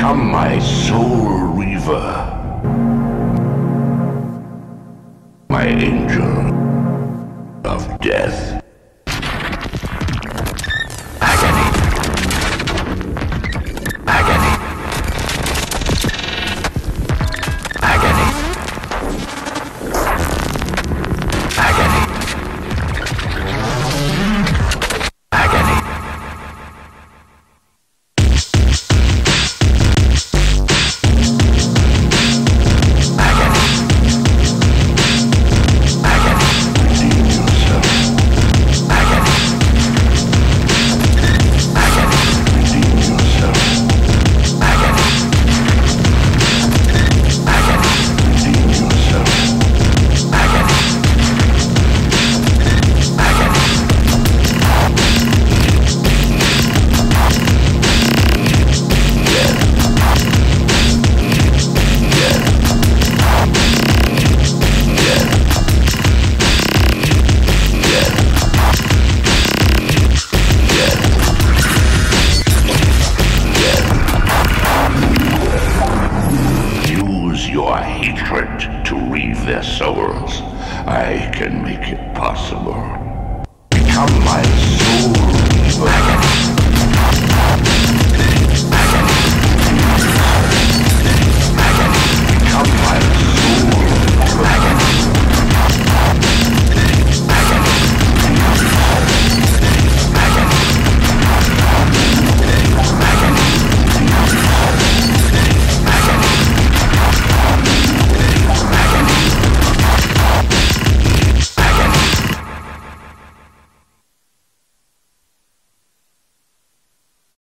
Become my soul reaver, my angel of death. Agony. Agony. Agony. Agony. Agony. Your hatred to reave their souls. I can make it possible. Become my soul reaver.